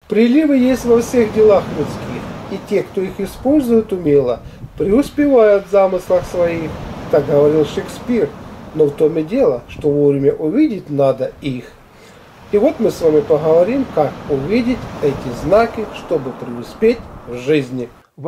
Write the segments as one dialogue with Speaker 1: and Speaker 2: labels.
Speaker 1: Приливы есть во всех делах людских, и те, кто их использует умело, преуспевают в замыслах своих, так говорил Шекспир. Но в том и дело, что вовремя увидеть надо их. И вот мы с вами поговорим, как увидеть эти знаки, чтобы преуспеть в жизни.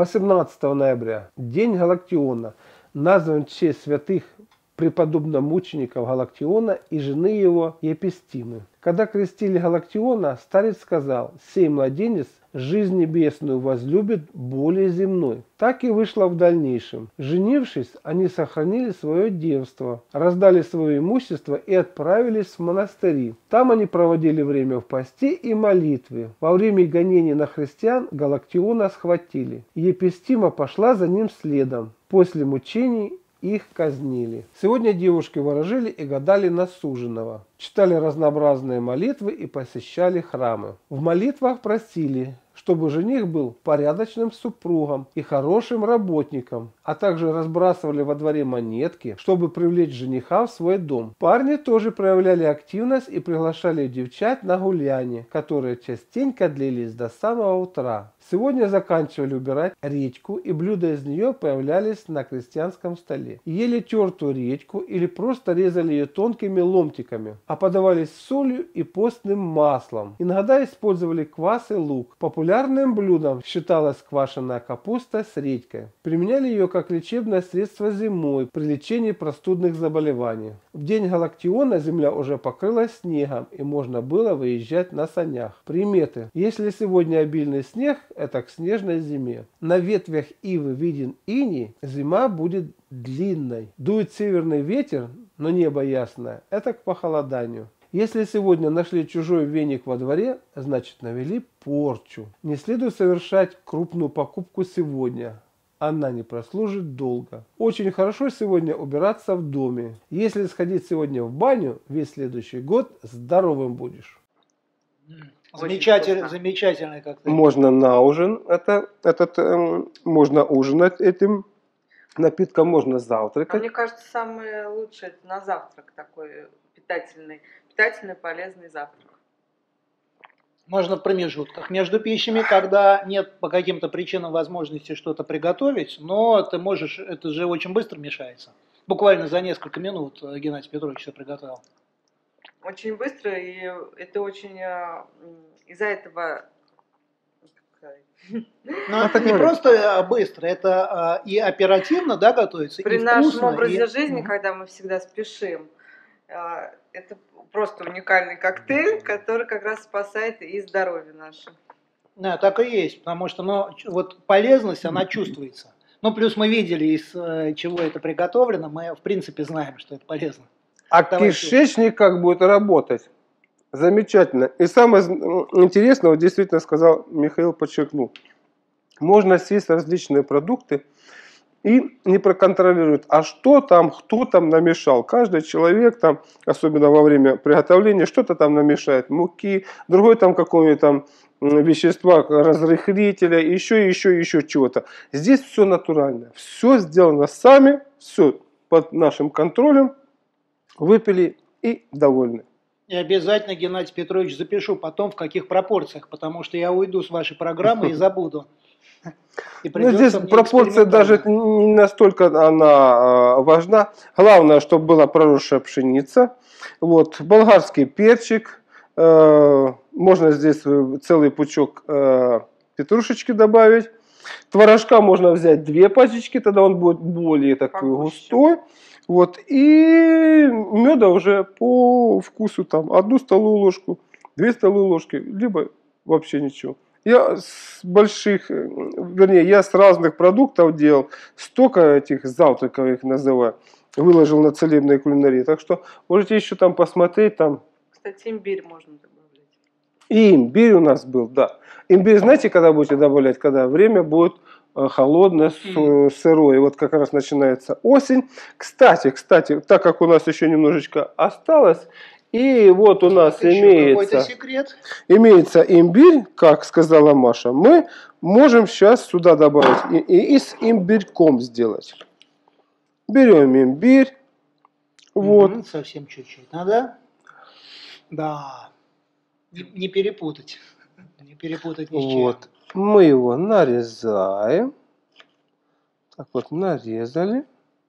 Speaker 1: 18 ноября, день Галактиона, назван в честь святых преподобно-мучеников Галактиона и жены его Епистимы. Когда крестили Галактиона, старец сказал: «Сей младенец жизнь небесную возлюбит более земной». Так и вышло в дальнейшем. Женившись, они сохранили свое девство, раздали свое имущество и отправились в монастыри. Там они проводили время в посте и молитве. Во время гонений на христиан Галактиона схватили. Епистима пошла за ним следом. После мучений их казнили. Сегодня девушки ворожили и гадали на суженого, читали разнообразные молитвы и посещали храмы. В молитвах просили, чтобы жених был порядочным супругом и хорошим работником, а также разбрасывали во дворе монетки, чтобы привлечь жениха в свой дом. Парни тоже проявляли активность и приглашали девчат на гуляния, которые частенько длились до самого утра. Сегодня заканчивали убирать редьку, и блюда из нее появлялись на крестьянском столе. Ели тертую редьку или просто резали ее тонкими ломтиками, а подавались с солью и постным маслом. Иногда использовали квас и лук. Популярным блюдом считалась квашеная капуста с редькой. Применяли ее как лечебное средство зимой при лечении простудных заболеваний. В день Галактиона земля уже покрылась снегом, и можно было выезжать на санях. Приметы. Если сегодня обильный снег, это к снежной зиме. На ветвях ивы виден иней, зима будет длинной. Дует северный ветер, но небо ясное, это к похолоданию. Если сегодня нашли чужой веник во дворе, значит навели порчу. Не следует совершать крупную покупку сегодня. Она не прослужит долго. Очень хорошо сегодня убираться в доме. Если сходить сегодня в баню, весь следующий год здоровым будешь.
Speaker 2: Замечательный коктейль.
Speaker 1: Можно на ужин, можно ужинать этим напитком, можно завтракать.
Speaker 3: Мне кажется, самое лучшее это на завтрак такой питательный, полезный завтрак.
Speaker 2: Можно в промежутках между пищами, когда нет по каким-то причинам возможности что-то приготовить, но ты можешь, это же очень быстро мешается. Буквально за несколько минут Геннадий Петрович все приготовил.
Speaker 3: Очень быстро, и это очень из-за этого...
Speaker 2: Но это не просто быстро, это и оперативно, да, готовится,
Speaker 3: при
Speaker 2: и
Speaker 3: нашем
Speaker 2: вкусно,
Speaker 3: образе жизни, когда мы всегда спешим, это просто уникальный коктейль, который как раз спасает и здоровье наше.
Speaker 2: Да, так и есть, потому что вот полезность, она чувствуется. Ну, плюс мы видели, из чего это приготовлено, мы, в принципе, знаем, что это полезно.
Speaker 1: А кишечник как будет работать? Замечательно. И самое интересное, вот действительно сказал Михаил, подчеркнул, можно съесть различные продукты и не проконтролировать, а что там, кто там намешал. Каждый человек там, особенно во время приготовления, что-то там намешает, муки, другой там какого-нибудь там вещества, разрыхлителя, еще чего-то. Здесь все натурально, все сделано сами, все под нашим контролем, выпили и довольны.
Speaker 2: И обязательно, Геннадий Петрович, запишу потом, в каких пропорциях, потому что я уйду с вашей программы и забуду.
Speaker 1: Но здесь пропорция даже не настолько она важна. Главное, чтобы была проросшая пшеница. Вот, болгарский перчик. Можно здесь целый пучок петрушечки добавить. Творожка можно взять 2 пачечки, тогда он будет более такой густой. Вот, и меда уже по вкусу там 1 столовую ложку, 2 столовые ложки, либо вообще ничего. Я с разных продуктов делал, столько этих завтраков их называю, выложил на целебной кулинарии. Так что можете еще там посмотреть. Там.
Speaker 3: Кстати, имбирь можно добавлять.
Speaker 1: И имбирь у нас был, да. Имбирь знаете, когда будете добавлять? Когда время будет холодное, сырое. Вот как раз начинается осень. Кстати, так как у нас еще немножечко осталось, и вот у нас имеется имбирь, как сказала Маша, мы можем сейчас сюда добавить и с имбирьком сделать. Берем имбирь. Вот.
Speaker 2: Совсем чуть-чуть надо. Да. Не перепутать. Не перепутать ни с чем.
Speaker 1: Вот. Мы его нарезаем. Так вот, нарезали.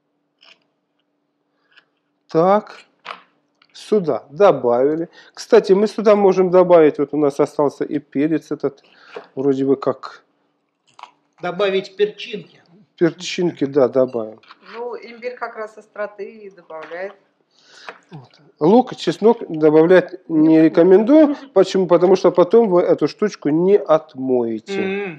Speaker 1: Так. Сюда добавили. Кстати, мы сюда можем добавить, вот у нас остался и перец этот, вроде бы как...
Speaker 2: Добавить перчинки.
Speaker 1: Перчинки, да, добавим.
Speaker 3: Ну, имбирь как раз остроты и добавляет.
Speaker 1: Лук, чеснок добавлять не рекомендую. Почему? Потому что потом вы эту штучку не отмоете.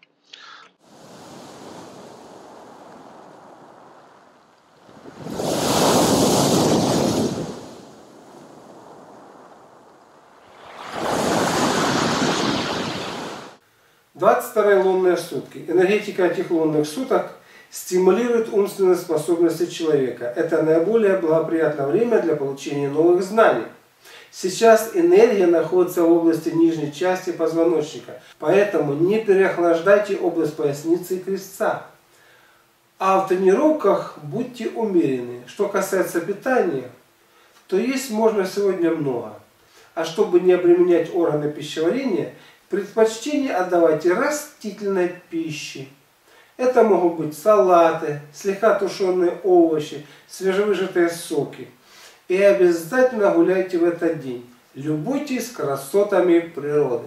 Speaker 1: 22 лунные сутки. Энергетика этих лунных суток стимулирует умственные способности человека. Это наиболее благоприятное время для получения новых знаний. Сейчас энергия находится в области нижней части позвоночника, поэтому не переохлаждайте область поясницы и крестца. А в тренировках будьте умеренны. Что касается питания, то есть можно сегодня много. А чтобы не обременять органы пищеварения, предпочтение отдавайте растительной пище. Это могут быть салаты, слегка тушеные овощи, свежевыжатые соки. И обязательно гуляйте в этот день. Любуйтесь красотами природы.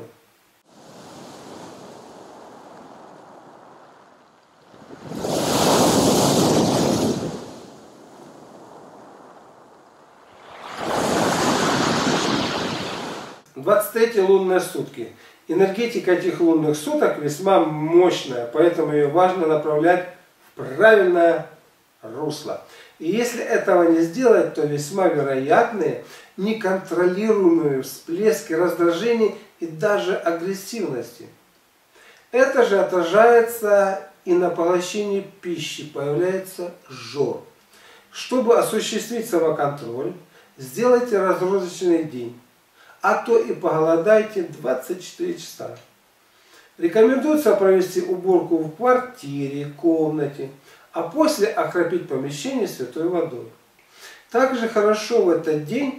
Speaker 1: – 23 лунные сутки. Энергетика этих лунных суток весьма мощная, поэтому ее важно направлять в правильное русло. И если этого не сделать, то весьма вероятны неконтролируемые всплески раздражений и даже агрессивности. Это же отражается и на поглощении пищи, появляется жор. Чтобы осуществить самоконтроль, сделайте разгрузочный день. А то и поголодайте 24 часа. Рекомендуется провести уборку в квартире, комнате, а после окропить помещение святой водой. Также хорошо в этот день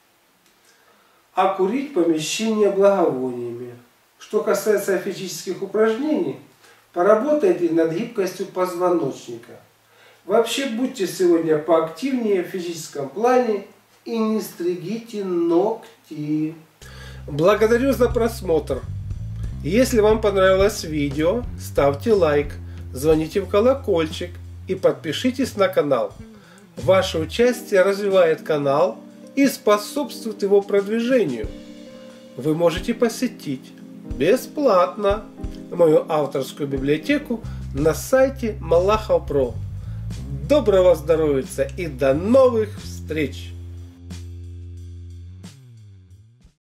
Speaker 1: окурить помещение благовониями. Что касается физических упражнений, поработайте над гибкостью позвоночника. Вообще будьте сегодня поактивнее в физическом плане и не стригите ногти. Благодарю за просмотр. Если вам понравилось видео, ставьте лайк, звоните в колокольчик и подпишитесь на канал. Ваше участие развивает канал и способствует его продвижению. Вы можете посетить бесплатно мою авторскую библиотеку на сайте Малахов Про. Доброго здоровья и до новых встреч!